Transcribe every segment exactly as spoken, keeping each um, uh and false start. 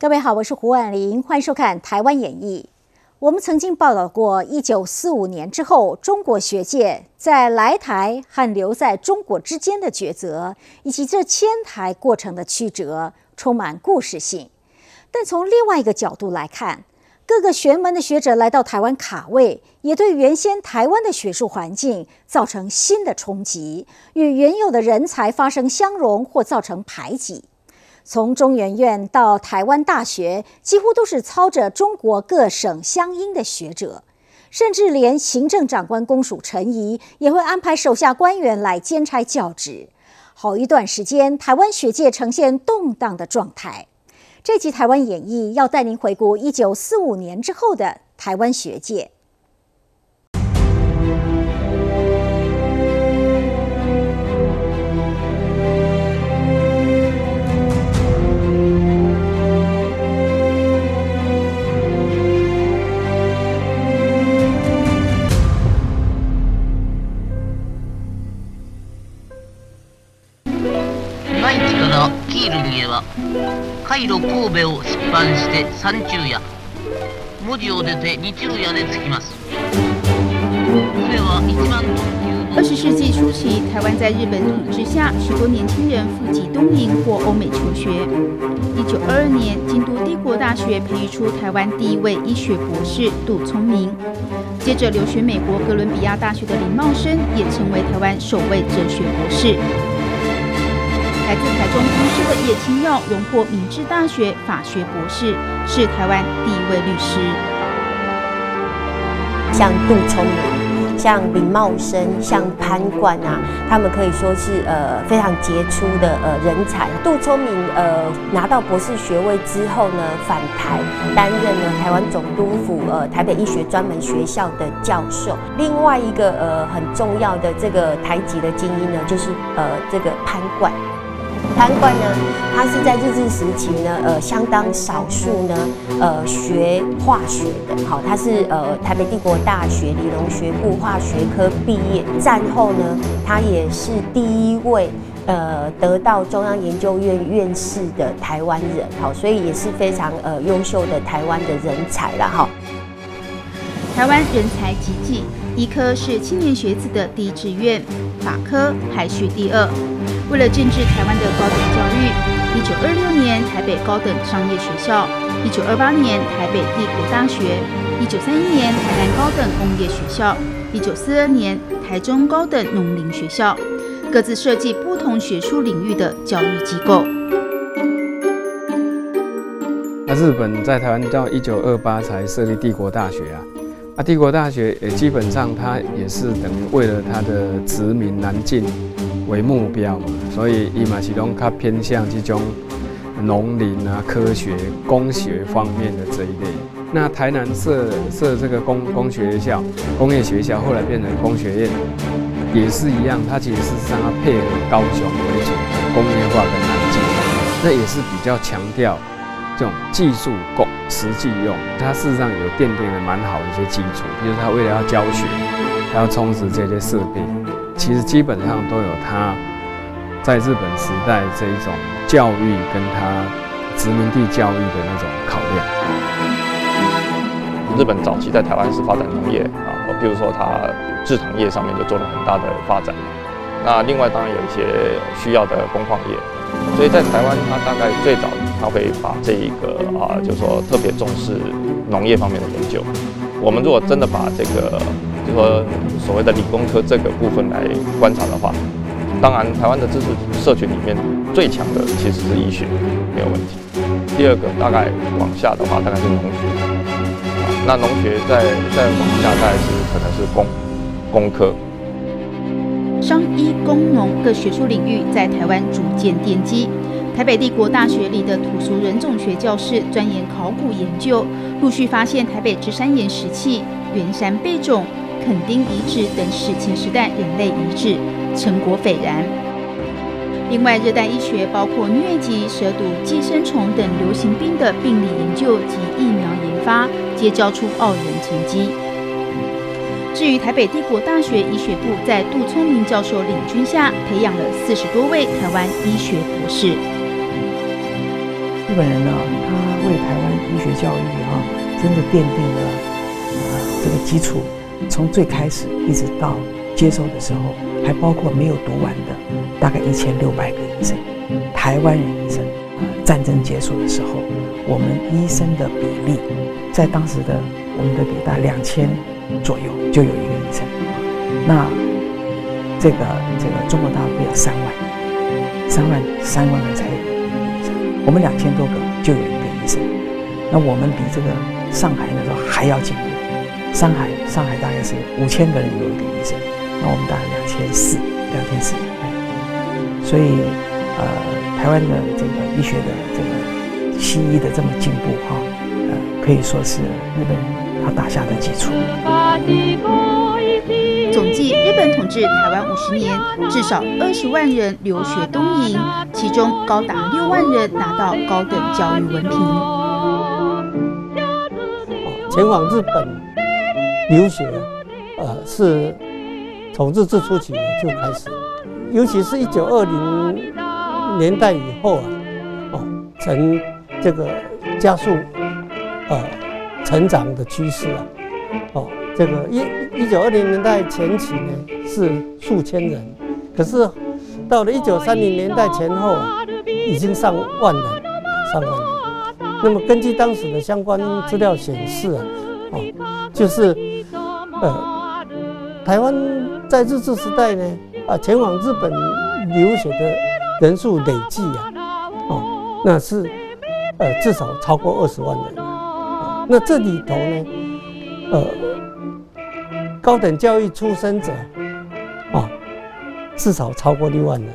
各位好，我是胡婉玲，欢迎收看《台湾演艺》。我们曾经报道过，一九四五年之后，中国学界在来台和留在中国之间的抉择，以及这迁台过程的曲折，充满故事性。但从另外一个角度来看，各个学门的学者来到台湾卡位，也对原先台湾的学术环境造成新的冲击，与原有的人才发生相容或造成排挤。从中研院到台湾大学，几乎都是操着中国各省乡音的学者，甚至连行政长官公署陈仪也会安排手下官员来兼差教职。好一段时间，台湾学界呈现动荡的状态。这集台湾演艺要带您回顾一九四五年之后的台湾学界。 内地からキールにはカイロ神戸を出版して三昼夜、文字を出て日曜夜で着きます。船は一万トン級の。 二十世纪初期，台湾在日本统治下，许多年轻人赴籍东瀛或欧美求学。一九二二年，京都帝国大学培育出台湾第一位医学博士杜聪明。接着留学美国哥伦比亚大学的林茂生，也成为台湾首位哲学博士。来自台中公师的叶清耀荣获明治大学法学博士，是台湾第一位律师。 像杜聪明、像林茂生、像潘冠啊，他们可以说是呃非常杰出的呃人才。杜聪明呃拿到博士学位之后呢，返台担任了台湾总督府呃台北医学专门学校的教授。另外一个呃很重要的这个台籍的精英呢，就是呃这个潘冠。潘冠呢，他是在日治时期呢，呃，相当少数呢，呃，学化学的。好，他是呃台北帝国大学理农学部化学科毕业。战后呢，他也是第一位呃得到中央研究院院士的台湾人。好，所以也是非常呃优秀的台湾的人才啦。哈。 台湾人才济济，医科是青年学子的第一志愿，法科排序第二。为了建制台湾的高等教育，一九二六年台北高等商业学校，一九二八年台北帝国大学，一九三一年台南高等工业学校，一九四二年台中高等农林学校，各自设计不同学术领域的教育机构。 那日本在台湾到一九二八才设立帝国大学啊。啊，帝国大学也基本上它也是等于为了它的殖民南进为目标嘛，所以伊嘛是拢较偏向这种农林啊、科学、工学方面的这一类。那台南设设这个工工学校、工业学校，后来变成工学院，也是一样，它其实是让它配合高雄为主，工业化跟南进，那也是比较强调这种技术工实际用，它事实上有奠定了蛮好的一些基础。比如它为了要教学，它要充实这些设备，其实基本上都有它在日本时代这一种教育跟它殖民地教育的那种考量。 日本早期在台湾是发展农业啊，比如说它制糖业上面就做了很大的发展。那另外当然有一些需要的工矿业。所以在台湾，它大概最早它会把这一个啊，就是说特别重视农业方面的研究。我们如果真的把这个，就是说所谓的理工科这个部分来观察的话，当然台湾的知识社群里面最强的其实是医学，没有问题。第二个大概往下的话，大概是农学。啊，那农学再再往下，大概是可能是工工科。 商医工农各学术领域在台湾逐渐奠基。台北帝国大学里的土俗人种学教室钻研考古研究，陆续发现台北芝山岩石器、圆山贝种、垦丁遗址等史前时代人类遗址，成果斐然。另外，热带医学包括疟疾、蛇毒、寄生虫等流行病的病理研究及疫苗研发，皆交出傲人成绩。至于台北帝国大学医学部在杜聪明教授领军下，培养了四十多位台湾医学博士。 日本人呢，他为台湾医学教育啊，真的奠定了呃这个基础，从最开始一直到接收的时候，还包括没有读完的大概一千六百个医生，台湾人医生。战争结束的时候，我们医生的比例，在当时的我们的比大概两千左右就有一个医生。那这个这个中国大陆有三万，三万三万人才有一个医生，我们两千多个就有一个医生。那我们比这个上海那时候还要进步，上海上海大概是五千个人有一个医生，那我们大概两千四，两千四。所以呃，台湾的这个医学的这个西医的这么进步哈，呃，可以说是日本人他打下的基础。 总计，日本统治台湾五十年，至少二十万人留学东瀛，其中高达六万人拿到高等教育文凭。 前往日本留学，呃，是从日治初期就开始，尤其是一九二零年代以后啊，哦，成这个加速呃成长的趋势啊，哦。这个一一九二零年代前期呢是数千人，可是到了一九三零年代前后啊，已经上万人，上万人。那么根据当时的相关资料显示啊，哦，就是呃，台湾在日治时代呢，啊，前往日本留学的人数累计啊，哦，那是呃至少超过二十万人。哦，那这里头呢，呃。高等教育出身者，啊，至少超过六万人。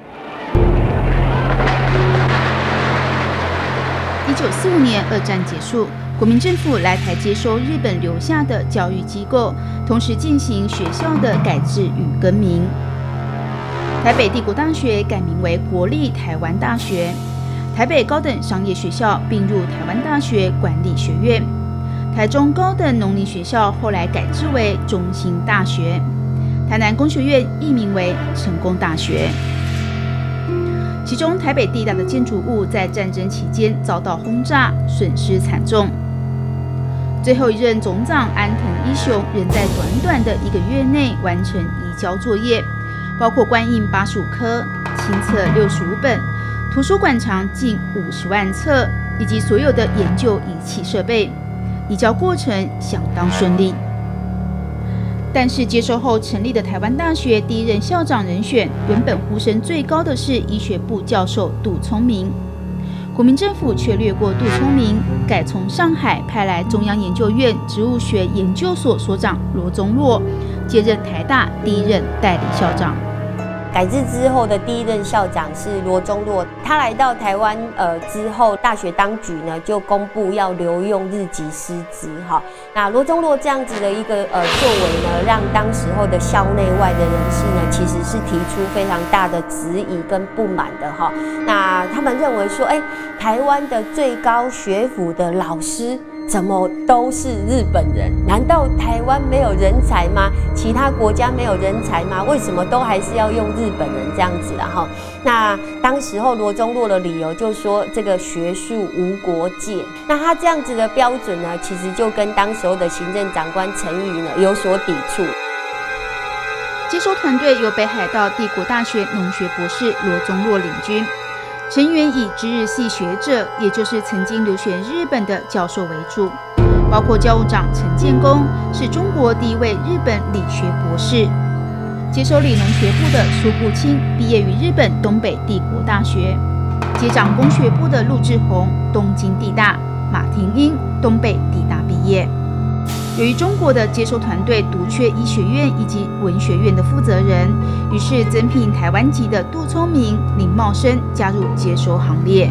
一九四五年，二战结束，国民政府来台接收日本留下的教育机构，同时进行学校的改制与更名。台北帝国大学改名为国立台湾大学，台北高等商业学校并入台湾大学管理学院。台中高等农林学校后来改制为中兴大学，台南工学院易名为成功大学。其中台北地大的建筑物在战争期间遭到轰炸，损失惨重。最后一任总长安藤一雄仍在短短的一个月内完成移交作业，包括官印八十五颗、清册六十五本、图书馆藏近五十万册，以及所有的研究仪器设备。移交过程相当顺利，但是接收后成立的台湾大学第一任校长人选，原本呼声最高的是医学部教授杜聪明，国民政府却略过杜聪明，改从上海派来中央研究院植物学研究所所长罗宗洛接任台大第一任代理校长。 改制之后的第一任校长是罗宗洛，他来到台湾呃之后，大学当局呢就公布要留用日籍师资哈。那罗宗洛这样子的一个呃作为呢，让当时候的校内外的人士呢，其实是提出非常大的质疑跟不满的哈。那他们认为说，哎，台湾的最高学府的老师怎么都是日本人？难道台湾没有人才吗？其他国家没有人才吗？为什么都还是要用日本人这样子啦？哈，那当时候罗宗洛的理由就说这个学术无国界。那他这样子的标准呢，其实就跟当时候的行政长官陈仪呢有所抵触。 接收团队由北海道帝国大学农学博士罗宗洛领军。成员以知日系学者，也就是曾经留学日本的教授为主，包括教务长陈建功是中国第一位日本理学博士。接收理农学部的苏步青毕业于日本东北帝国大学，接掌工学部的陆志宏东京帝大，马廷英东北帝大毕业。由于中国的接收团队独缺医学院以及文学院的负责人，于是增聘台湾籍的杜聪明、林茂生加入接收行列。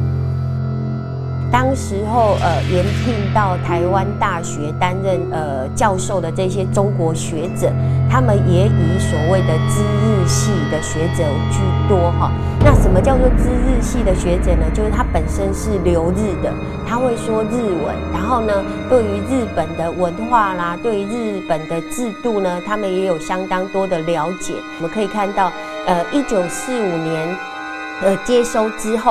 当时候，呃，延聘到台湾大学担任呃教授的这些中国学者，他们也以所谓的知日系的学者居多哈。那什么叫做知日系的学者呢？就是他本身是留日的，他会说日文，然后呢，对于日本的文化啦，对于日本的制度呢，他们也有相当多的了解。我们可以看到，呃，一九四五年，呃，接收之后。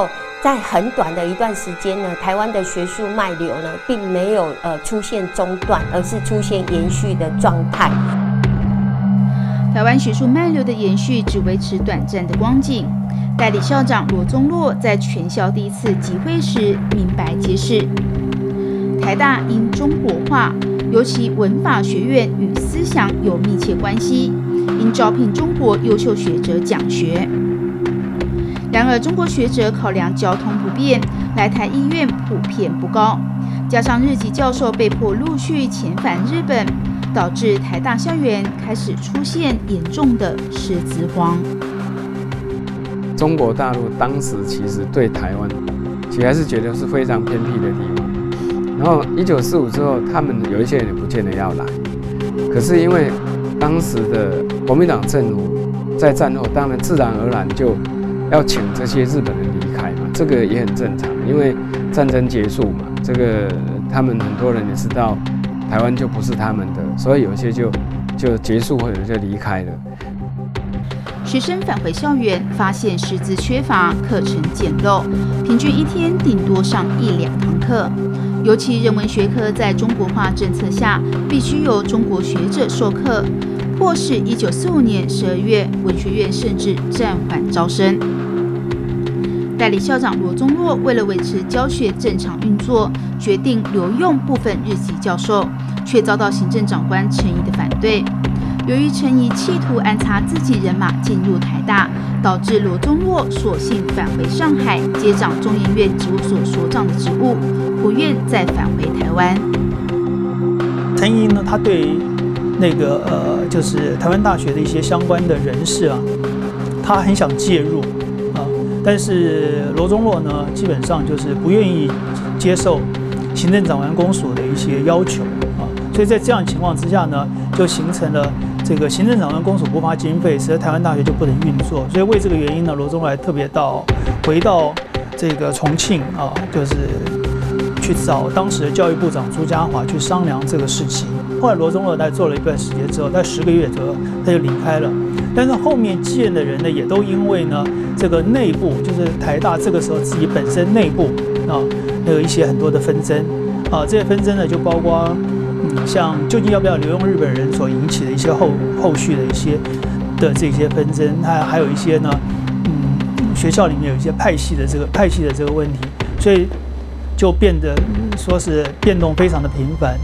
在很短的一段时间呢，台湾的学术脉流呢，并没有呃出现中断，而是出现延续的状态。 台湾学术脉流的延续只维持短暂的光景。代理校长罗宗洛在全校第一次集会时明白揭示，台大因中国化，尤其文法学院与思想有密切关系，应招聘中国优秀学者讲学。然而，中国学者考量交通不便，来台意愿普遍不高，加上日籍教授被迫陆续遣返日本，导致台大校园开始出现严重的师资荒。 中国大陆当时其实对台湾，其实还是觉得是非常偏僻的地方。然后一九四五之后，他们有一些人也不见得要来，可是因为当时的国民党政府在战后，当然自然而然就要请这些日本人离开嘛，这个也很正常，因为战争结束嘛，这个他们很多人也知道台湾就不是他们的，所以有些就就结束或者就离开了。 学生返回校园，发现师资缺乏，课程简陋，平均一天顶多上一两堂课。尤其人文学科在中国化政策下，必须由中国学者授课，迫使一九四五年十二月，文学院甚至暂缓招生。代理校长罗宗洛为了维持教学正常运作，决定留用部分日籍教授，却遭到行政长官陈仪的反对。由于陈仪企图安插自己人马进入台大，导致罗宗洛索性返回上海，接掌中研院植物所所长的职务，不愿再返回台湾。 陈仪呢，他对那个呃，就是台湾大学的一些相关的人士啊，他很想介入啊，但是罗宗洛呢，基本上就是不愿意接受行政长官公署的一些要求啊，所以在这样的情况之下呢，就形成了这个行政长官公署不发经费，使得台湾大学就不能运作。所以为这个原因呢，罗宗洛还特别到回到这个重庆啊，就是去找当时的教育部长朱家骅去商量这个事情。后来罗宗洛在做了一段时间之后，在十个月左右他就离开了。但是后面继任的人呢，也都因为呢这个内部，就是台大这个时候自己本身内部啊，有一些很多的纷争啊，这些纷争呢就包括。嗯，像究竟要不要留用日本人所引起的一些后后续的一些的这些纷争，还还有一些呢，嗯，学校里面有一些派系的这个派系的这个问题，所以就变得说是变动非常的频繁。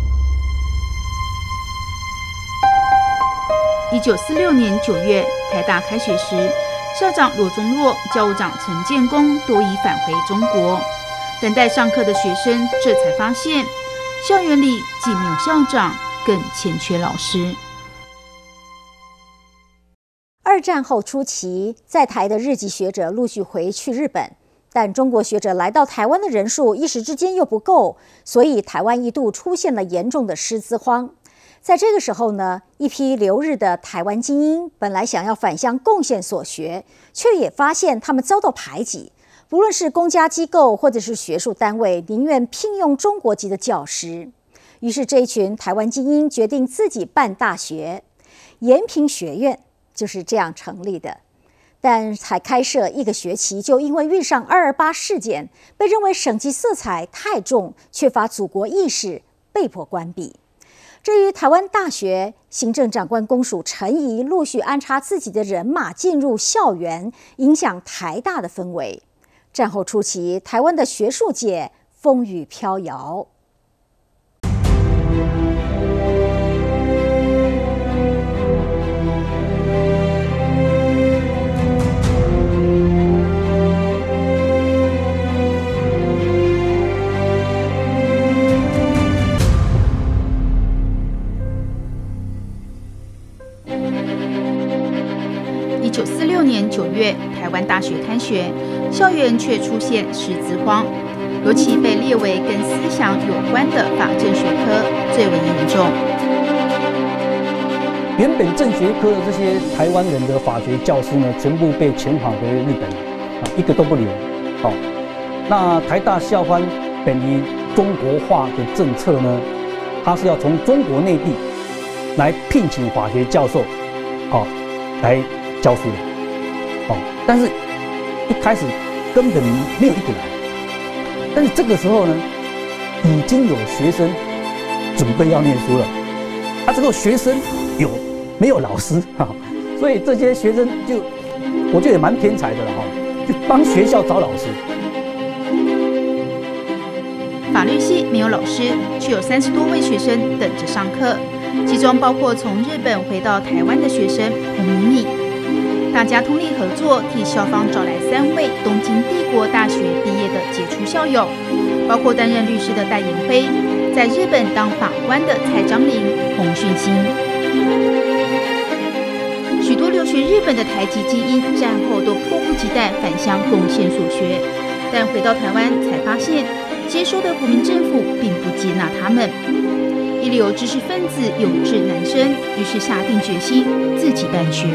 一九四六年九月，台大开学时，校长罗宗洛、教务长陈建功都已返回中国，等待上课的学生这才发现。校园里既没有校长，更欠缺老师。 二战后初期，在台的日籍学者陆续回去日本，但中国学者来到台湾的人数一时之间又不够，所以台湾一度出现了严重的师资荒。在这个时候呢，一批留日的台湾精英本来想要返乡贡献所学，却也发现他们遭到排挤。不论是公家机构或者是学术单位，宁愿聘用中国籍的教师。于是这一群台湾精英决定自己办大学，延平学院就是这样成立的。但才开设一个学期，就因为遇上二二八事件，被认为省级色彩太重，缺乏祖国意识，被迫关闭。至于台湾大学，行政长官公署陈仪陆续安插自己的人马进入校园，影响台大的氛围。战后初期，台湾的学术界风雨飘摇。 一九四六年九月，台湾大学开学，校园却出现师资荒，尤其被列为跟思想有关的法政学科最为严重。 原本政学科的这些台湾人的法学教师呢，全部被遣返回日本，啊，一个都不留。好，那台大校方本于中国化的政策呢，它是要从中国内地来聘请法学教授，好，来教书的。哦，但是一开始根本没有一个来。 但是这个时候呢，已经有学生准备要念书了，啊，这个学生有没有老师哈？所以这些学生就，我觉得也蛮天才的了哈，就帮学校找老师。 法律系没有老师，却有三十多位学生等着上课，其中包括从日本回到台湾的学生彭明丽。大家通力合作，替校方找来三位东京帝国大学毕业的杰出校友，包括担任律师的戴延辉，在日本当法官的蔡章林、洪训兴。许多留学日本的台籍精英，战后都迫不及待返乡贡献所学，但回到台湾才发现，接收的国民政府并不接纳他们。一流知识分子有志难伸，于是下定决心自己办学。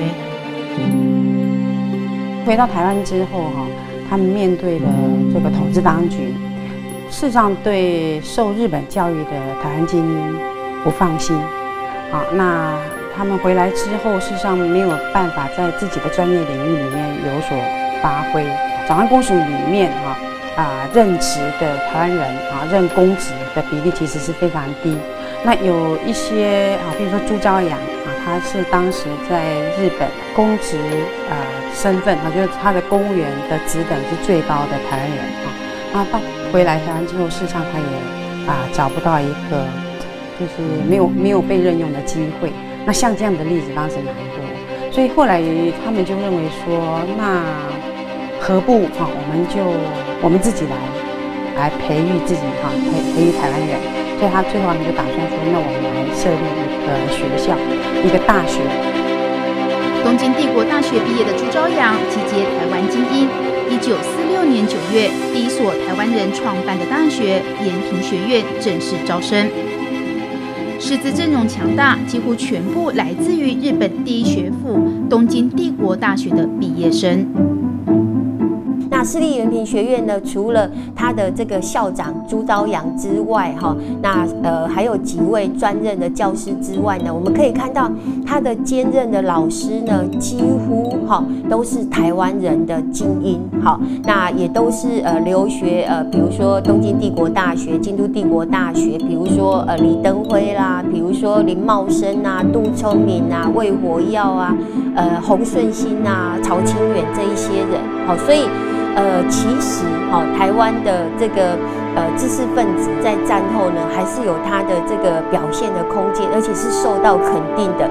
回到台湾之后，哈，他们面对的这个统治当局，事实上对受日本教育的台湾精英不放心，啊，那他们回来之后，事实上没有办法在自己的专业领域里面有所发挥。长官公署里面，哈啊，任职的台湾人啊，任公职的比例其实是非常低。那有一些啊，比如说朱朝阳啊，他是当时在日本公职啊身份啊，就是他的公务员的职等是最高的台湾人啊。那到回来台湾之后，事实上他也啊找不到一个就是没有没有被任用的机会。那像这样的例子当时蛮多，所以后来他们就认为说，那何不哈、啊，我们就我们自己来来培育自己哈、啊，培培育台湾人。所以他最后他们就打算说，那我们来设立一个学校，一个大学。 东京帝国大学毕业的朱朝阳集结台湾精英，一九四六年九月，第一所台湾人创办的大学延平学院正式招生。师资阵容强大，几乎全部来自于日本第一学府东京帝国大学的毕业生。 那私立延平学院呢，除了他的这个校长朱朝阳之外，哈，那呃还有几位专任的教师之外呢，我们可以看到他的兼任的老师呢，几乎哈都是台湾人的精英，好，那也都是呃留学呃，比如说东京帝国大学、京都帝国大学，比如说呃李登辉啦，比如说林茂生啊、杜聪明啊、魏火耀啊、呃洪顺兴啊、曹清远这一些人，好，所以。呃，其实哈、哦，台湾的这个呃知识分子在战后呢，还是有他的这个表现的空间，而且是受到肯定的。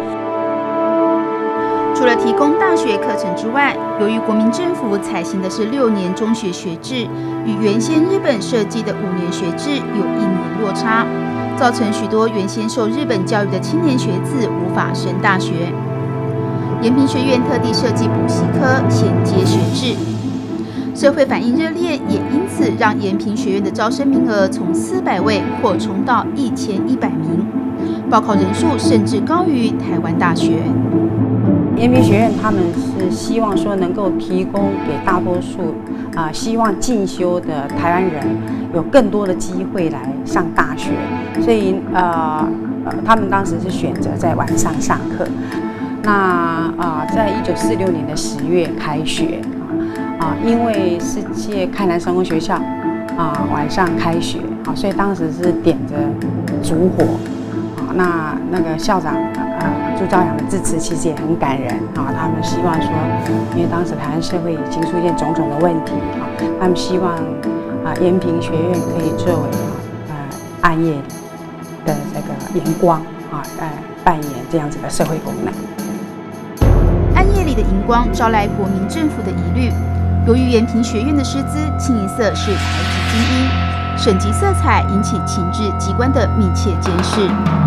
除了提供大学课程之外，由于国民政府采行的是六年中学学制，与原先日本设计的五年学制有一年落差，造成许多原先受日本教育的青年学子无法升大学。延平学院特地设计补习科，衔接学制。社会反应热烈，也因此让延平学院的招生名额从四百位扩充到一千一百名，报考人数甚至高于台湾大学。 延平学院他们是希望说能够提供给大多数啊、呃、希望进修的台湾人有更多的机会来上大学，所以呃呃他们当时是选择在晚上上课。那啊、呃，在一九四六年的十月开学。啊，因为世界开南商工学校啊晚上开学啊，所以当时是点着烛火啊。那那个校长啊朱朝阳的致辞其实也很感人啊。他们希望说，因为当时台湾社会已经出现种种的问题啊，他们希望啊延平学院可以作为呃暗夜的这个阳光啊，呃扮演这样子的社会功能。 暗夜里的荧光招来国民政府的疑虑。由于延平学院的师资清一色是台籍精英，省级色彩引起情治机关的密切监视。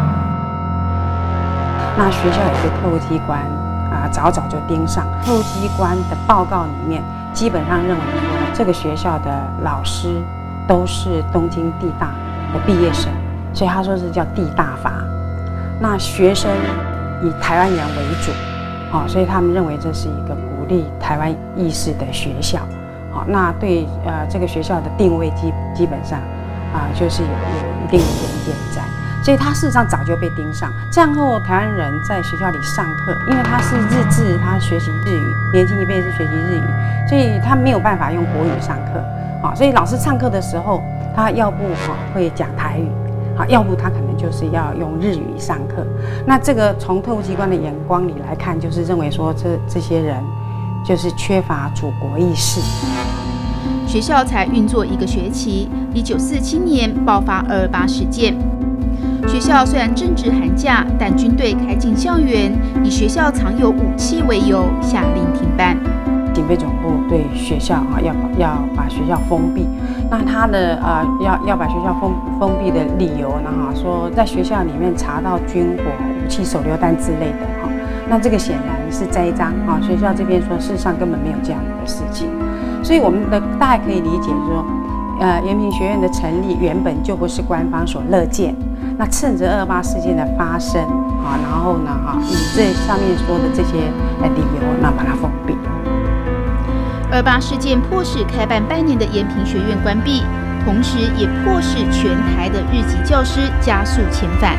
那学校有些特务机关啊，早早就盯上。特务机关的报告里面，基本上认为说，这个学校的老师都是东京帝大的毕业生，所以他说是叫帝大法。那学生以台湾人为主，啊，所以他们认为这是一个鼓励台湾意识的学校。好，那对呃这个学校的定位基基本上啊，就是有有一定的偏见在。 所以他事实上早就被盯上。战后台湾人在学校里上课，因为他是日治，他学习日语，年轻一辈是学习日语，所以他没有办法用国语上课。好，所以老师上课的时候，他要不哈会讲台语，好，要不他可能就是要用日语上课。那这个从特务机关的眼光里来看，就是认为说这这些人就是缺乏祖国意识。 学校才运作一个学期，一九四七年爆发二二八事件。学校虽然正值寒假，但军队开进校园，以学校藏有武器为由，下令停办。 警备总部对学校啊要要把学校封闭，那他的啊要要把学校封封闭的理由呢哈说在学校里面查到军火、武器、手榴弹之类的哈，那这个显然是栽赃啊。学校这边说事实上根本没有这样的事情，所以我们的大家可以理解说，呃延平学院的成立原本就不是官方所乐见，那趁着二二八事件的发生啊，然后呢哈以这上面说的这些呃理由，那把它封闭。 二八事件迫使开办半年的延平学院关闭，同时也迫使全台的日籍教师加速遣返。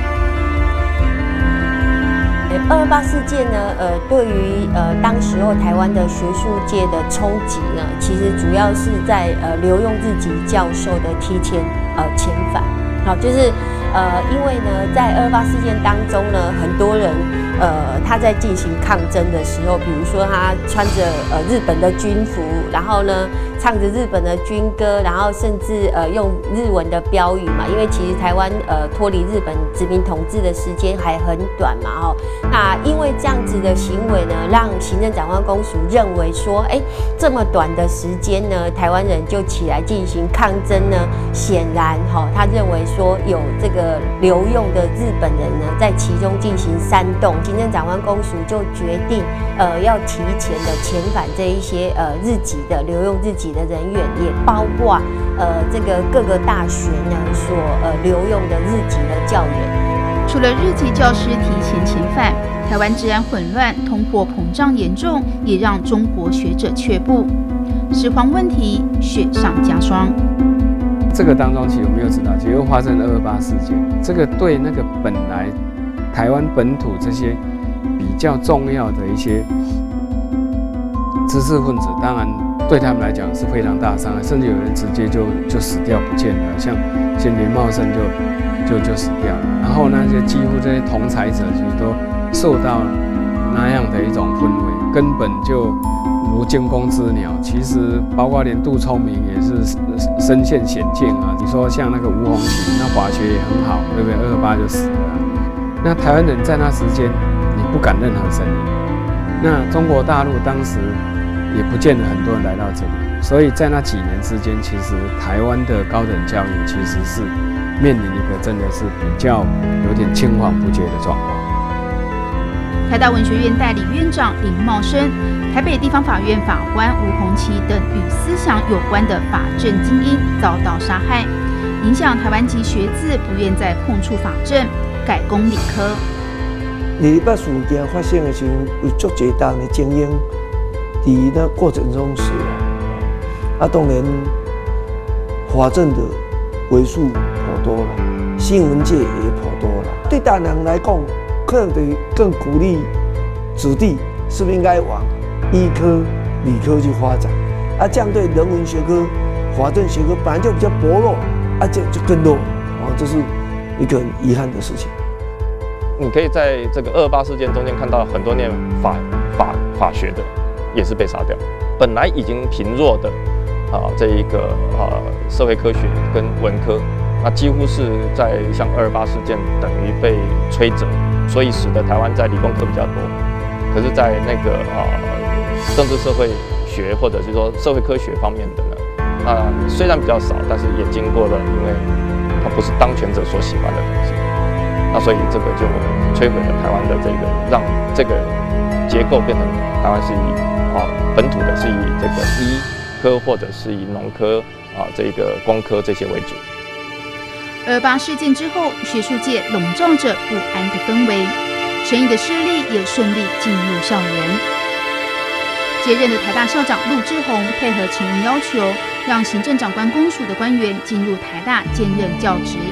二二八事件呢，呃，对于呃当时候台湾的学术界的冲击呢，其实主要是在呃留用日籍教授的提前呃遣返。好，就是呃，因为呢，在二二八事件当中呢，很多人。呃，他在进行抗争的时候，比如说他穿着呃日本的军服，然后呢唱着日本的军歌，然后甚至呃用日文的标语嘛，因为其实台湾呃脱离日本殖民统治的时间还很短嘛，哈。那因为这样子的行为呢，让行政长官公署认为说，哎，这么短的时间呢，台湾人就起来进行抗争呢，显然哈，他认为说有这个留用的日本人呢，在其中进行煽动。行政长官公署就决定，呃，要提前的遣返这一些呃日籍的留用日籍的人员，也包括呃这个各个大学呢所呃留用的日籍的教员。 除了日籍教师提前遣返，台湾治安混乱、通货膨胀严重，也让中国学者却步，始皇问题雪上加霜。 这个当中其实我们有知道，其实发生二二八事件，这个对那个本来。台湾本土这些比较重要的一些知识分子，当然对他们来讲是非常大的伤害，甚至有人直接就就死掉不见了，像像林茂生就就就死掉了。然后呢，就几乎这些同才者其实都受到那样的一种氛围，根本就如惊弓之鸟。其实包括连杜聪明也是身陷险境啊。你说像那个吴鸿麒，那法学也很好，对不对？二二八就死了。那台湾人在那时间，你不敢任何声音。那中国大陆当时也不见得很多人来到这里，所以在那几年之间，其实台湾的高等教育其实是面临一个真的是比较有点青黄不接的状况。 台大文学院代理院长林茂生、台北地方法院法官吴鸿麒等与思想有关的法政精英遭到杀害，影响台湾籍学子不愿再碰触法政。改攻理科。 二二八事件发生的时候，有足侪党的精英，伫那过程中死了。啊，当然，法政的为数颇多了，新闻界也颇多了。对大人来讲，可能得更鼓励子弟是不是应该往医科、理科去发展？啊，这样对人文学科、法政学科本来就比较薄弱，啊，这就更弱。哦，这是一个很遗憾的事情。 你可以在这个二二八事件中间看到很多念法法法学的，也是被杀掉。本来已经贫弱的啊，这一个啊社会科学跟文科，那几乎是在像二二八事件等于被摧折，所以使得台湾在理工科比较多。可是，在那个啊政治社会学或者是说社会科学方面的呢，那虽然比较少，但是也经过了，因为它不是当权者所喜欢的东西。那所以这个就摧毁了台湾的这个，让这个结构变成台湾是以啊本土的是以这个医科或者是以农科啊这个工科这些为主。 二二八事件之后，学术界笼罩着不安的氛围，陈毅的势力也顺利进入校园。接任的台大校长陆志宏配合陈毅要求，让行政长官公署的官员进入台大兼任教职。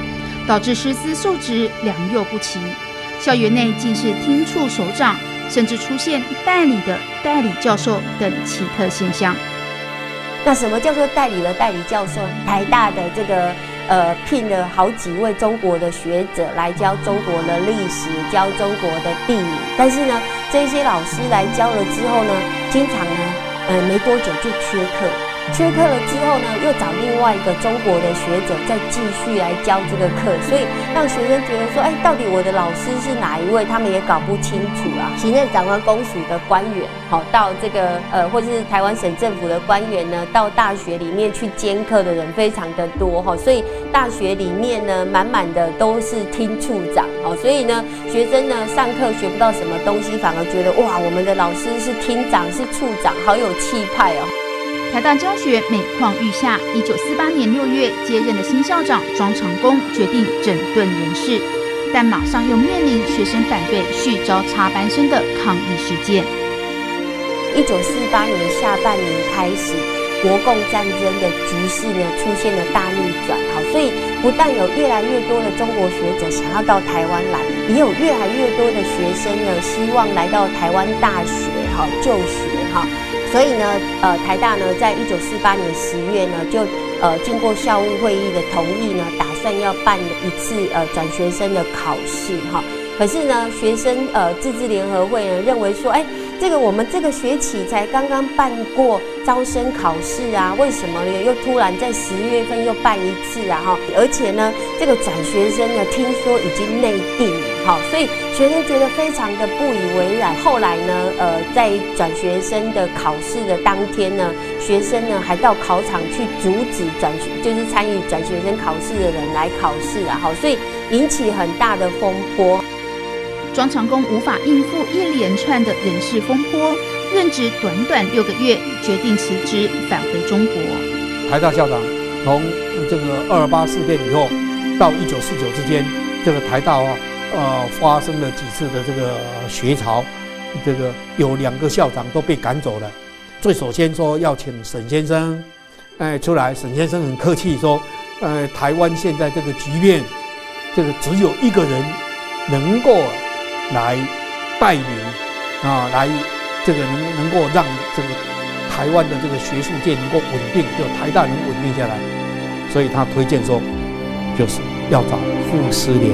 导致师资素质良莠不齐。校园内竟是厅处首长，甚至出现代理的代理教授等奇特现象。 那什么叫做代理的代理教授？台大的这个呃聘了好几位中国的学者来教中国的历史，教中国的地理。但是呢，这些老师来教了之后呢，经常呢，呃没多久就缺课。缺课了之后呢，又找另外一个中国的学者再继续来教这个课，所以让学生觉得说，哎，到底我的老师是哪一位？他们也搞不清楚啊。行政长官公署的官员，好到这个呃，或者是台湾省政府的官员呢，到大学里面去兼课的人非常的多哈，所以大学里面呢，满满的都是厅处长，好，所以呢，学生呢上课学不到什么东西，反而觉得哇，我们的老师是厅长是处长，好有气派哦。 台大教学每况愈下，一九四八年六月接任的新校长庄长恭决定整顿人事，但马上又面临学生反对续招插班生的抗议事件。 一九四八年下半年开始，国共战争的局势呢出现了大逆转，好，所以不但有越来越多的中国学者想要到台湾来，也有越来越多的学生呢希望来到台湾大学哈就学哈。所以呢，呃，台大呢，在一九四八年十月呢，就呃经过校务会议的同意呢，打算要办一次呃转学生的考试哈。可是呢，学生呃自治联合会呢认为说，哎，这个我们这个学期才刚刚办过招生考试啊，为什么呢又突然在十月份又办一次啊哈？而且呢，这个转学生呢，听说已经内定了哈，所以学生觉得非常的不以为然。后来呢，呃，在转学生的考试的当天呢，学生呢还到考场去阻止转学，就是参与转学生考试的人来考试啊，好，所以引起很大的风波。 庄长恭无法应付一连串的人事风波，任职短短六个月，决定辞职返回中国。 台大校长从这个二二八事变以后到一九四九之间，这个台大啊，呃，发生了几次的这个学潮，这个有两个校长都被赶走了。最首先说要请沈先生，哎，出来，沈先生很客气说，呃，台湾现在这个局面，这个只有一个人能够来带领啊，来这个能能够让这个台湾的这个学术界能够稳定，就台大能稳定下来，所以他推荐说，就是要找傅斯年。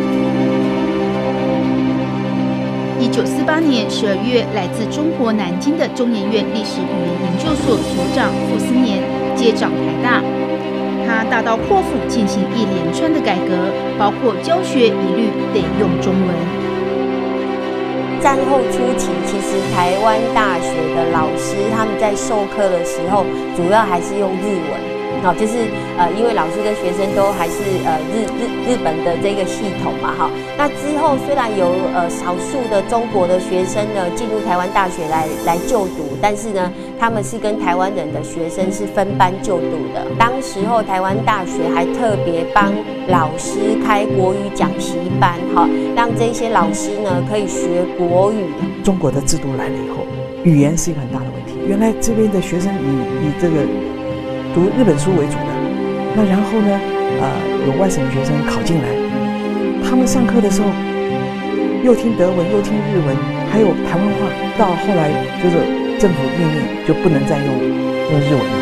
一九四八年十二月，来自中国南京的中研院历史语言研究所所长傅斯年接掌台大，他大刀阔斧进行一连串的改革，包括教学一律得用中文。 战后初期，其实台湾大学的老师他们在授课的时候，主要还是用日文。好，就是呃，因为老师跟学生都还是呃日日日本的这个系统嘛，哈。那之后虽然有呃少数的中国的学生呢进入台湾大学来来就读，但是呢，他们是跟台湾人的学生是分班就读的。当时候台湾大学还特别帮老师开国语讲习班，哈，让这些老师呢可以学国语。 中国的制度来了以后，语言是一个很大的问题。原来这边的学生以以这个读日本书为主的，那然后呢，呃，有外省学生考进来，他们上课的时候又听德文又听日文，还有台湾话，到后来就是政府命令就不能再用用日文了。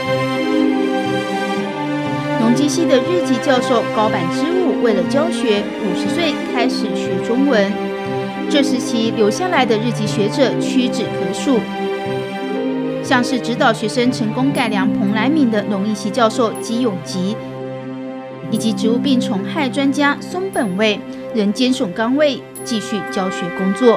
农机系的日籍教授高坂之武为了教学，五十岁开始学中文。这时期留下来的日籍学者屈指可数。像是指导学生成功改良蓬莱敏的农艺系教授姬永吉，以及植物病虫害专家松本卫，仍坚守岗位，继续教学工作。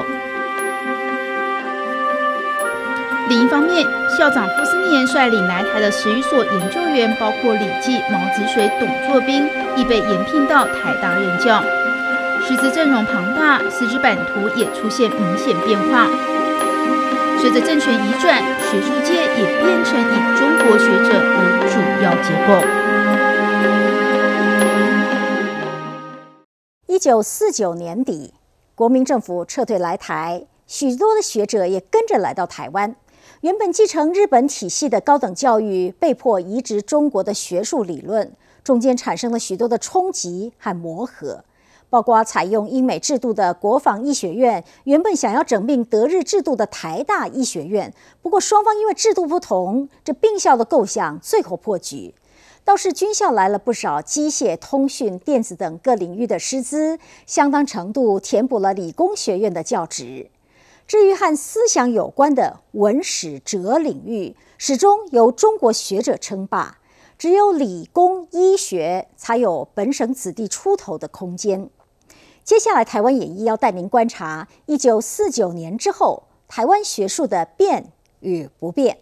另一方面，校长傅斯年率领来台的十余所研究员，包括李济、毛子水、董作宾，亦被延聘到台大任教。师资阵容庞大，师资版图也出现明显变化。随着政权移转，学术界也变成以中国学者为主要结构。 一九四九年底，国民政府撤退来台，许多的学者也跟着来到台湾。原本继承日本体系的高等教育被迫移植中国的学术理论， 中间产生了许多的冲击和磨合。包括采用英美制度的国防医学院，原本想要整并德日制度的台大医学院，不过双方因为制度不同，这并校的构想最后破局。倒是军校来了不少机械、通讯、电子等各领域的师资，相当程度填补了理工学院的教职。至于和思想有关的文史哲领域，始终由中国学者称霸，只有理工医学才有本省子弟出头的空间。接下来，台湾演艺要带您观察一九四九年之后台湾学术的变与不变。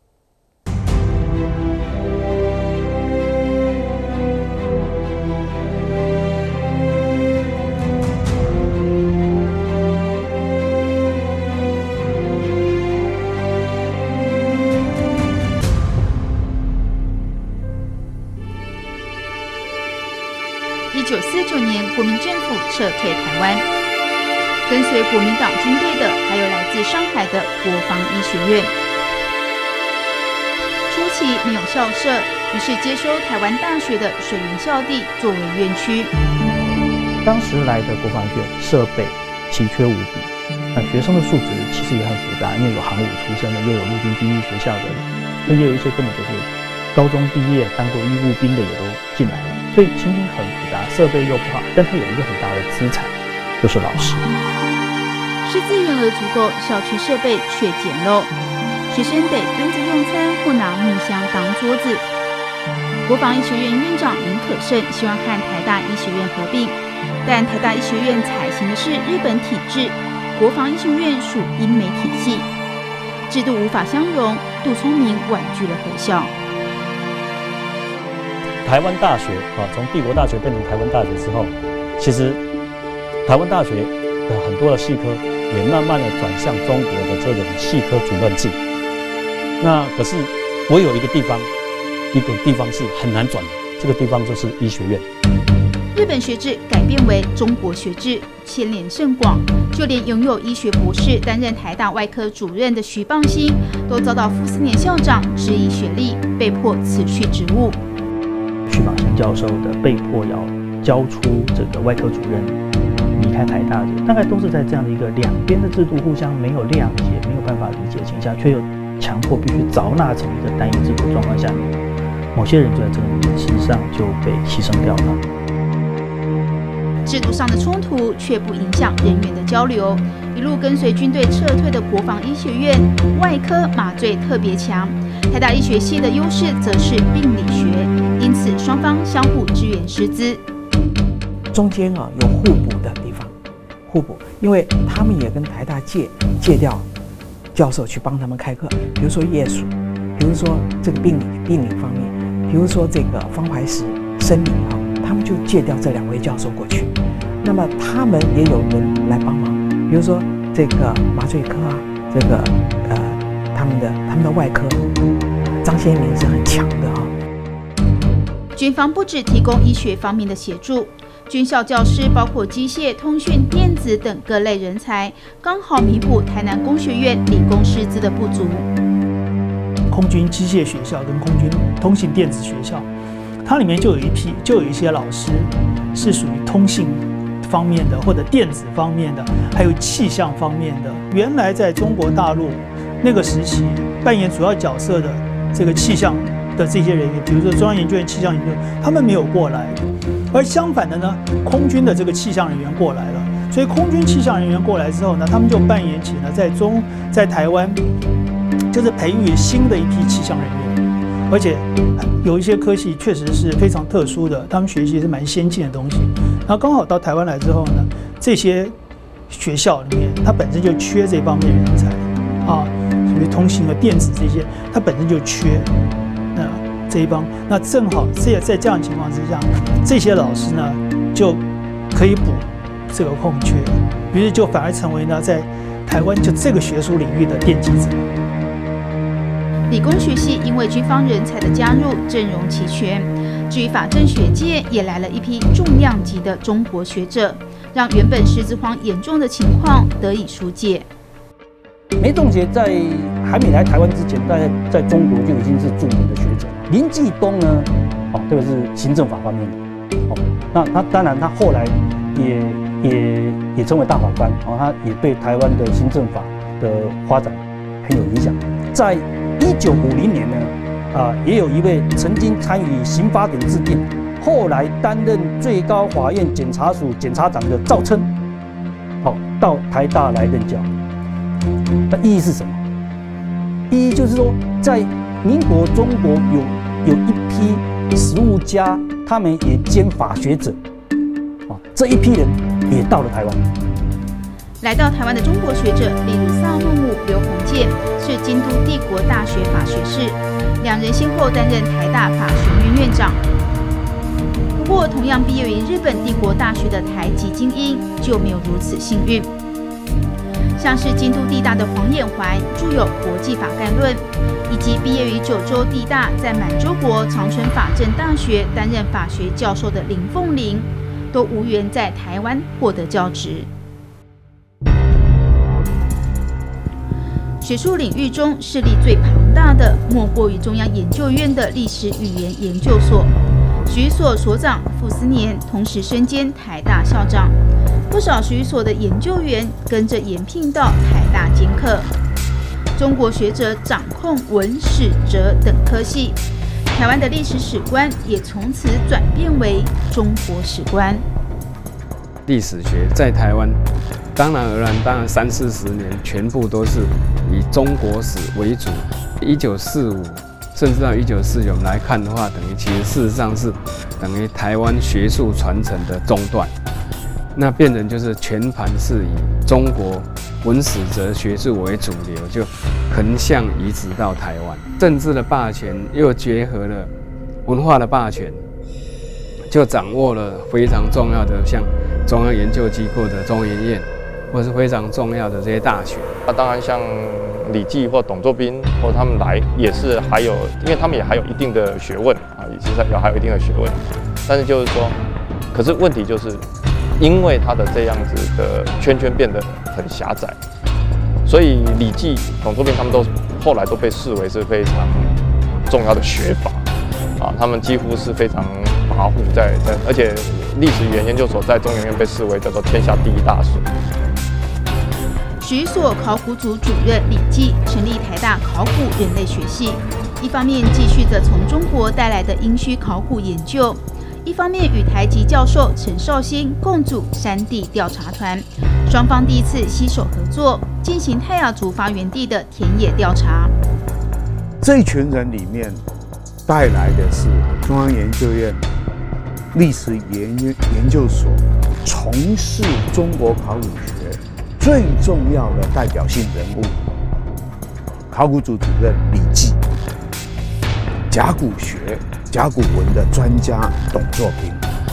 一九四九年，国民政府撤退台湾，跟随国民党军队的还有来自上海的国防医学院。初期没有校舍，于是接收台湾大学的水源校地作为院区。 当时来的国防医学院设备奇缺无比，那学生的素质其实也很复杂，因为有航母出身的，又有陆军军医学校的，那也有一些根本就是高中毕业当过医务兵的也都进来了。所以情形很复杂，设备又不好，但它有一个很大的资产，就是老师。 师资员额足够，校区设备却简陋，学生得蹲着用餐或拿木箱当桌子。国防医学院院长林可胜希望和台大医学院合并，但台大医学院采行的是日本体制，国防医学院属英美体系，制度无法相容，杜聪明婉拒了合校。 台湾大学啊，从帝国大学变成台湾大学之后，其实台湾大学的很多的系科也慢慢的转向中国的这种系科主任制。那可是我有一个地方，一个地方是很难转的，这个地方就是医学院。 日本学制改变为中国学制，牵连甚广，就连拥有医学博士、担任台大外科主任的徐蚌兴，都遭到傅斯年校长质疑学历，被迫辞去职务。 徐蚌兴教授的被迫要交出这个外科主任，离开台大的，大概都是在这样的一个两边的制度互相没有谅解、没有办法理解情下，却又强迫必须凿纳成一个单一制度状况下面，某些人就在这个理事上就被牺牲掉了。 制度上的冲突却不影响人员的交流。一路跟随军队撤退的国防医学院，外科麻醉特别强。台大医学系的优势则是病理学，因此双方相互支援师资。 中间啊有互补的地方，互补，因为他们也跟台大借借调教授去帮他们开课，比如说夜宿，比如说这个病理病理方面，比如说这个方怀石生理啊，他们就借调这两位教授过去。那么他们也有人来帮忙，比如说这个麻醉科啊，这个呃他们的他们的外科，张先明是很强的哈。 军方不只提供医学方面的协助，军校教师包括机械、通讯、电子等各类人才，刚好弥补台南工学院理工师资的不足。 空军机械学校跟空军通信电子学校，它里面就有一批，就有一些老师是属于通信方面的或者电子方面的，还有气象方面的。原来在中国大陆那个时期扮演主要角色的这个气象的这些人员，比如说中央研究院气象研究，他们没有过来。而相反的呢，空军的这个气象人员过来了，所以空军气象人员过来之后呢，他们就扮演起了在中在台湾就是培育新的一批气象人员，而且有一些科系确实是非常特殊的，他们学习是蛮先进的东西。然后刚好到台湾来之后呢，这些学校里面它本身就缺这方面人才啊，属于通信和电子这些，它本身就缺。那这一帮，那正好这在这样的情况之下，这些老师呢就可以补这个空缺，于是就反而成为呢在台湾就这个学术领域的奠基者。 理工学系因为军方人才的加入，阵容齐全。至于法政学界也来了一批重量级的中国学者，让原本师资荒严重的情况得以疏解。 梅仲杰在还没来台湾之前，大概在中国就已经是著名的学者。林继东呢，哦， 哦，特别是行政法方面的，哦，那他当然他后来也也也成为大法官，哦，他也对台湾的行政法的发展很有影响。在一九五零年呢，啊，也有一位曾经参与刑法典制定，后来担任最高法院检察署检察长的赵琛，好，到台大来任教。那意义是什么？意义就是说，在民国中国有有一批实务家，他们也兼法学者，啊，这一批人也到了台湾。 来到台湾的中国学者，例如萨诺姆、刘鸿渐，是京都帝国大学法学士，两人先后担任台大法学院院长。不过，同样毕业于日本帝国大学的台籍精英就没有如此幸运。像是京都帝大的黄衍怀，著有《国际法概论》，以及毕业于九州帝大，在满洲国长春法政大学担任法学教授的林凤玲，都无缘在台湾获得教职。学术领域中势力最庞大的，莫过于中央研究院的历史语言研究所。学语所所长傅斯年同时身兼台大校长，不少学语所的研究员跟着延聘到台大兼课。中国学者掌控文史哲等科系，台湾的历史史观也从此转变为中国史观。 历史学在台湾，当然而然，当然三四十年全部都是以中国史为主。一九四五甚至到一九四九，我们来看的话，等于其实事实上是等于台湾学术传承的中断。那变成就是全盘是以中国文史哲学术为主流，就横向移植到台湾。政治的霸权又结合了文化的霸权，就掌握了非常重要的像中央研究机构的中研院，或是非常重要的这些大学。 那当然像李济或董作宾或他们来也是还有，因为他们也还有一定的学问啊，也其实有还有一定的学问。但是就是说，可是问题就是，因为他的这样子的圈圈变得很狭窄，所以李济、董作宾他们都后来都被视为是非常重要的学法啊，他们几乎是非常跋扈在在，而且历史语言研究所在中研院被视为叫做天下第一大所。 学语所考古组主任李济成立台大考古人类学系，一方面继续着从中国带来的殷墟考古研究，一方面与台籍教授陈绍兴共组山地调查团，双方第一次携手合作，进行泰雅族发源地的田野调查。 这一群人里面带来的是中央研究院历史研究研究所从事中国考古学最重要的代表性人物，考古组主任李济，甲骨学、甲骨文的专家董作宾，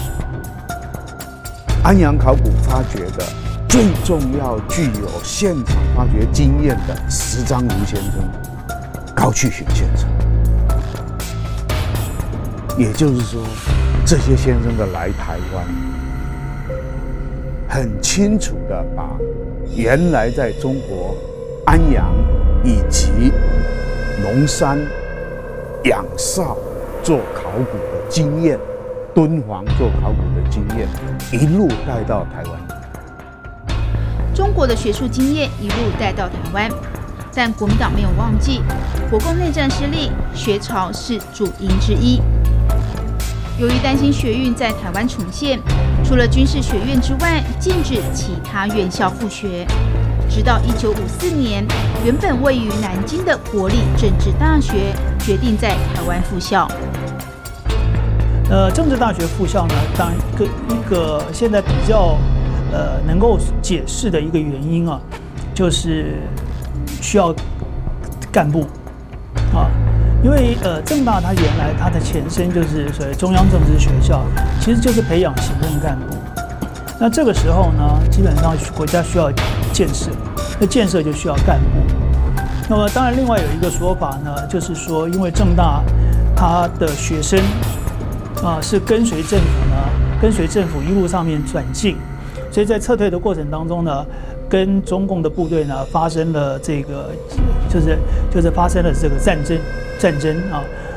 安阳考古发掘的最重要、具有现场发掘经验的石章如先生高去雪先生。也就是说，这些先生的来台湾，很清楚地把原来在中国安阳以及龙山、仰韶做考古的经验，敦煌做考古的经验，一路带到台湾。 中国的学术经验一路带到台湾，但国民党没有忘记，国共内战失利，学潮是主因之一。由于担心学运在台湾重现，除了军事学院之外，禁止其他院校复学。直到一九五四年，原本位于南京的国立政治大学决定在台湾复校。 呃，政治大学复校呢，当然一个一个现在比较呃能够解释的一个原因啊，就是需要干部啊。因为呃，政大它原来它的前身就是所谓中央政治学校，其实就是培养行政干部。那这个时候呢，基本上国家需要建设，那建设就需要干部。那么当然，另外有一个说法呢，就是说，因为政大它的学生啊是跟随政府呢，跟随政府一路上面转进，所以在撤退的过程当中呢，跟中共的部队呢发生了这个，就是就是发生了这个战争。战争啊，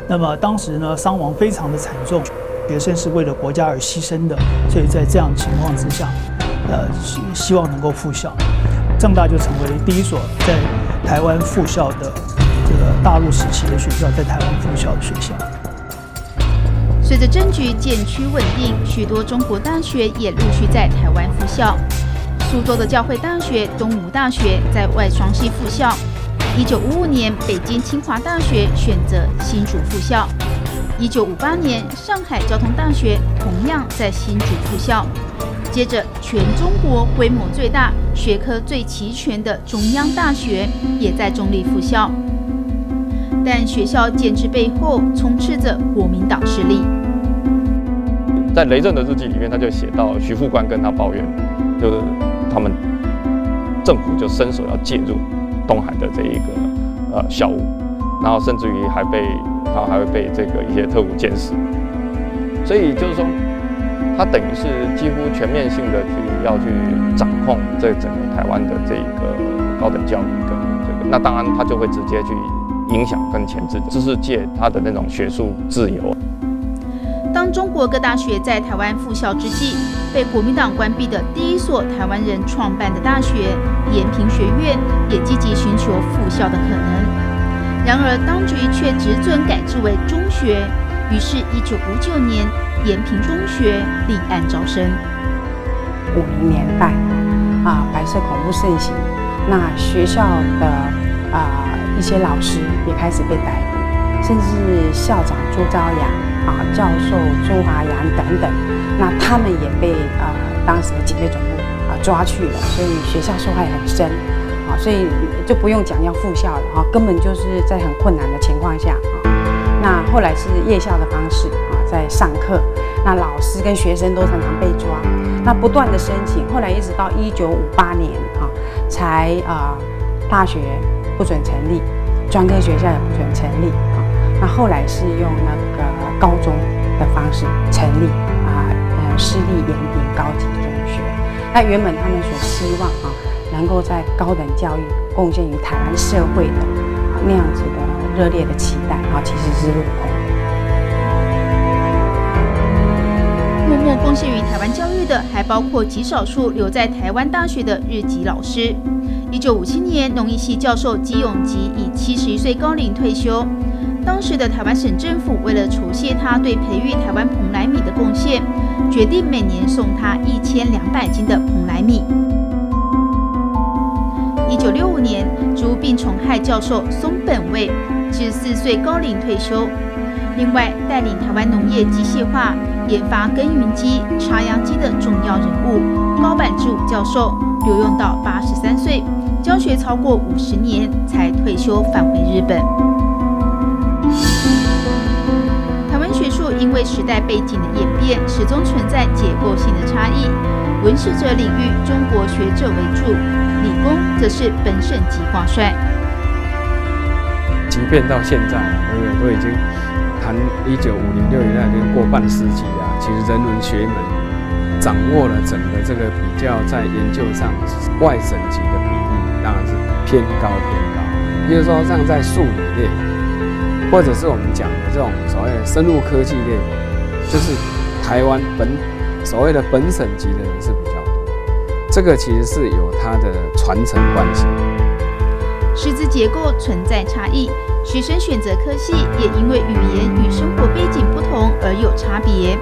那么当时呢，伤亡非常的惨重，学生是为了国家而牺牲的，所以在这样的情况之下，呃，希希望能够复校，政大就成为第一所在台湾复校的这个大陆时期的学校，在台湾复校的学校。 随着政局渐趋稳定，许多中国大学也陆续在台湾复校。苏州的教会大学、东吴大学在外双溪复校。一九五五年，北京清华大学选择新竹复校。一九五八年，上海交通大学同样在新竹复校。接着，全中国规模最大、学科最齐全的中央大学也在中立复校。但学校建制背后充斥着国民党势力。 在雷震的日记里面，他就写到徐副官跟他抱怨，就是他们政府就伸手要介入东海的这一个呃校务，然后甚至于还被他还会被这个一些特务监视，所以就是说，他等于是几乎全面性的去要去掌控这整个台湾的这个高等教育跟这个，那当然他就会直接去影响跟钳制知识界他的那种学术自由。 当中国各大学在台湾复校之际，被国民党关闭的第一所台湾人创办的大学延平学院也积极寻求复校的可能。然而，当局却只准改制为中学，于是，一九五九年延平中学立案招生。 五零年代啊，白色恐怖盛行，那学校的啊一些老师也开始被逮捕，甚至校长朱朝阳。啊，教授朱华阳等等，那他们也被呃当时的警备总部啊抓去了，所以学校受害很深啊，所以就不用讲要复校了哈，根本就是在很困难的情况下啊。那后来是夜校的方式啊，在上课，那老师跟学生都常常被抓，那不断的申请，后来一直到一九五八年啊，才啊大学不准成立，专科学校也不准成立啊。那后来是用那个高中的方式成立啊，呃，私立延平高级中学。那原本他们所希望啊，能够在高等教育贡献于台湾社会的啊那样子的热烈的期待啊，其实是落空的。 默默贡献于台湾教育的，还包括极少数留在台湾大学的日籍老师。一九五七年，农艺系教授吉永吉以七十一岁高龄退休。当时的台湾省政府为了酬谢他对培育台湾蓬莱米的贡献，决定每年送他一千两百斤的蓬莱米。一九六五年，竹病虫害教授松本卫十四岁高龄退休。另外，带领台湾农业机械化、研发耕耘机、插秧机的重要人物高坂之武教授，留用到八十三岁，教学超过五十年才退休返回日本。台湾学术因为时代背景的演变，始终存在结构性的差异。文史哲领域，中国学者为主，理工则是本省级挂帅。 即便到现在啊，对不对？都已经谈一九五零六零代跟过半世纪啊，其实人文学门掌握了整个这个比较在研究上外省级的比例，当然是偏高偏高。比如说像在数理类，或者是我们讲的这种所谓的生物科技类，就是台湾本所谓的本省级的人是比较多。这个其实是有它的传承关系。 师资结构存在差异，学生选择科系也因为语言与生活背景不同而有差别。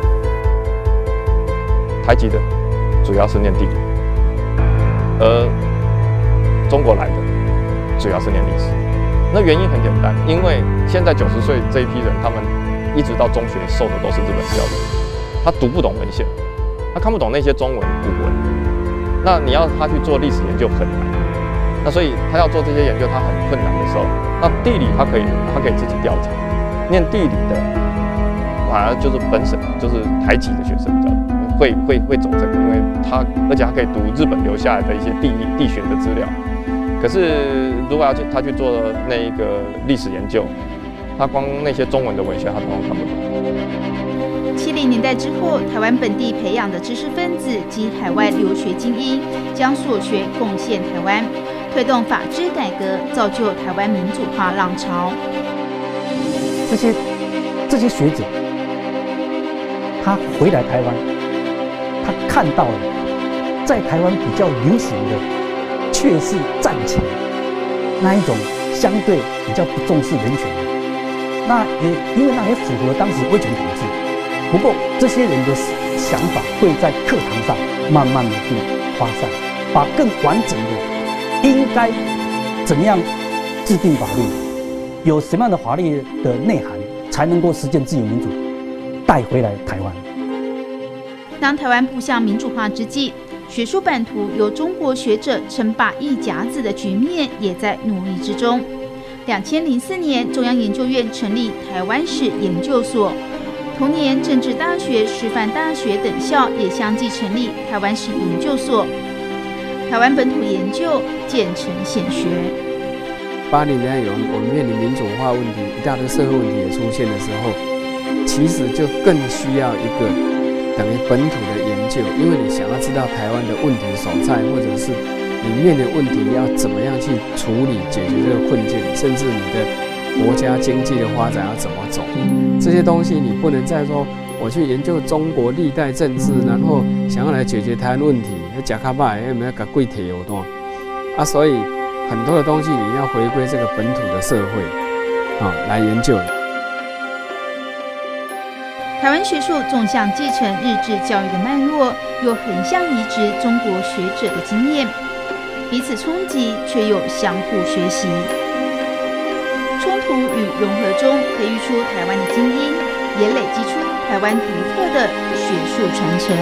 台籍的主要是念地理，而中国来的主要是念历史。那原因很简单，因为现在九十岁这一批人，他们一直到中学受的都是日本教育，他读不懂文献，他看不懂那些中文古文，那你要他去做历史研究很难。那所以他要做这些研究，他很困难的时候，那地理他可以，他可以自己调查。念地理的，反而就是本省，就是台籍的学生比较会会会走这个，因为他而且他可以读日本留下来的一些地理地学的资料。可是如果要去他去做那一个历史研究，他光那些中文的文献他通通看不懂。 七零年代之后，台湾本地培养的知识分子及海外留学精英，将所学贡献台湾，推动法治改革，造就台湾民主化浪潮。 这些这些学者，他回来台湾，他看到了在台湾比较流行的，却是战前那一种相对比较不重视人权的。那也因为那也符合当时威权统治。不过这些人的想法会在课堂上慢慢的去发散，把更完整的应该怎么样制定法律，有什么样的法律的内涵，才能够实践自由民主，带回来台湾。 当台湾步向民主化之际，学术版图由中国学者称霸一甲子的局面也在努力之中。两千零四年，中央研究院成立台湾史研究所，同年政治大学、师范大学等校也相继成立台湾史研究所。台湾本土研究渐成显学。 八零年代有我们面临民主化问题，一大堆社会问题也出现的时候，其实就更需要一个等于本土的研究，因为你想要知道台湾的问题所在，或者是里面的问题要怎么样去处理、解决这个困境，甚至你的国家经济的发展要怎么走，这些东西你不能再说我去研究中国历代政治，然后想要来解决台湾问题，假卡巴有没有搞贵铁有多啊？所以很多的东西你要回归这个本土的社会啊来研究。 台湾学术纵向继承日治教育的脉络，又横向移植中国学者的经验，彼此冲击却又相互学习。冲突与融合中培育出台湾的精英，也累积出台湾独特的学术传承。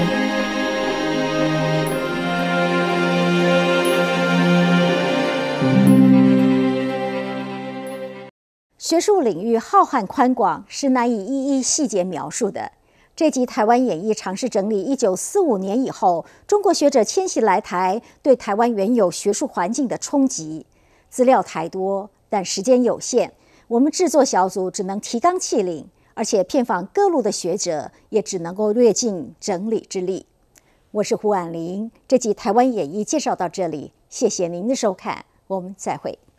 学术领域浩瀚宽广，是难以一一细节描述的。这集《台湾演义》尝试整理一九四五年以后中国学者迁徙来台对台湾原有学术环境的冲击。资料太多，但时间有限，我们制作小组只能提纲挈领，而且遍访各路的学者，也只能够略尽整理之力。我是胡婉玲，这集《台湾演义》介绍到这里，谢谢您的收看，我们再会。